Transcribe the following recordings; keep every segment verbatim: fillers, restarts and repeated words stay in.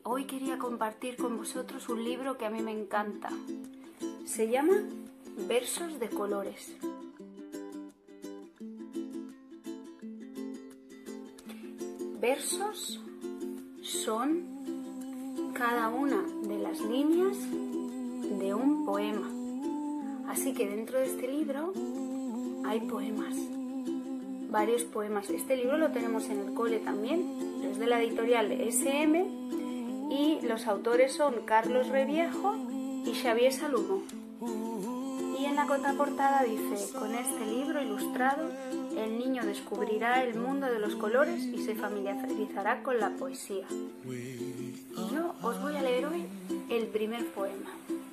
hoy quería compartir con vosotros un libro que a mí me encanta. Se llama Versos de colores. Versos son cada una de las líneas de un poema. Así que dentro de este libro hay poemas, varios poemas. Este libro lo tenemos en el cole también, es de la editorial ese eme y los autores son Carlos Reviejo y Xavier Salomó. Y en la contraportada dice: con este libro ilustrado el niño descubrirá el mundo de los colores y se familiarizará con la poesía. Y yo os voy a leer hoy el primer poema.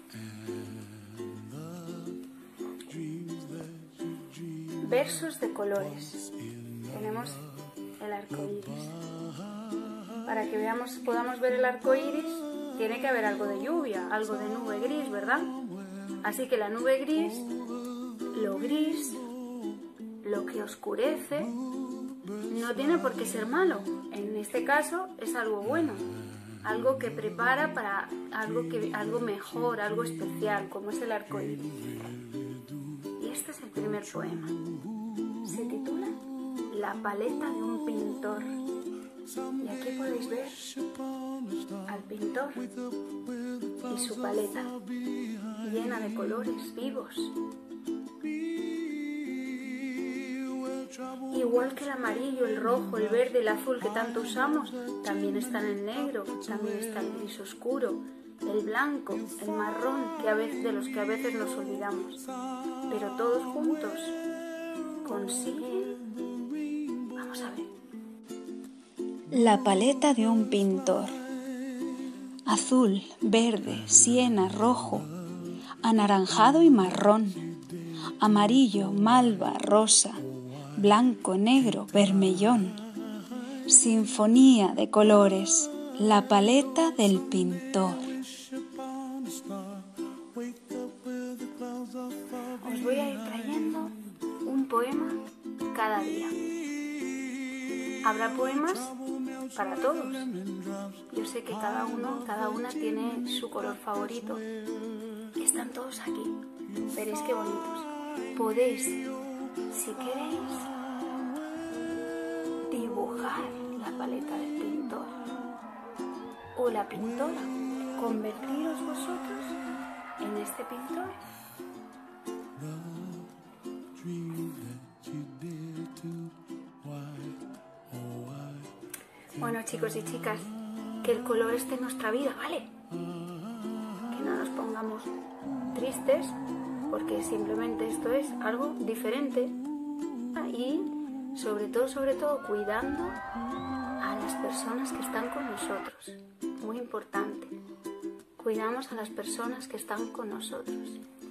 Versos de colores. Tenemos el arco iris. Para que veamos, podamos ver el arco iris, tiene que haber algo de lluvia, algo de nube gris, ¿verdad? Así que la nube gris, lo gris, lo que oscurece, no tiene por qué ser malo. En este caso es algo bueno, algo que prepara para algo, que, algo mejor, algo especial, como es el arco iris. Y este es el primer poema. Se titula La paleta de un pintor. Y aquí podéis ver al pintor y su paleta, llena de colores vivos. Igual que el amarillo, el rojo, el verde, el azul que tanto usamos, también están el negro, también está el gris oscuro, el blanco, el marrón, que a veces, de los que a veces nos olvidamos. Pero todos juntos consiguen... Vamos a ver. La paleta de un pintor. Azul, verde, siena, rojo, anaranjado y marrón, amarillo, malva, rosa, blanco, negro, vermellón. Sinfonía de colores, la paleta del pintor. Os voy a ir trayendo un poema cada día. Habrá poemas para todos. Yo sé que cada uno, cada una tiene su color favorito. Están todos aquí. Veréis qué bonitos. Podéis, si queréis, dibujar la paleta del pintor o la pintora. Convertiros vosotros en este pintor. Bueno, chicos y chicas, que el color esté en nuestra vida, ¿vale? Que no nos pongamos tristes, porque simplemente esto es algo diferente. Y sobre todo, sobre todo, cuidando a las personas que están con nosotros. Muy importante. Cuidamos a las personas que están con nosotros.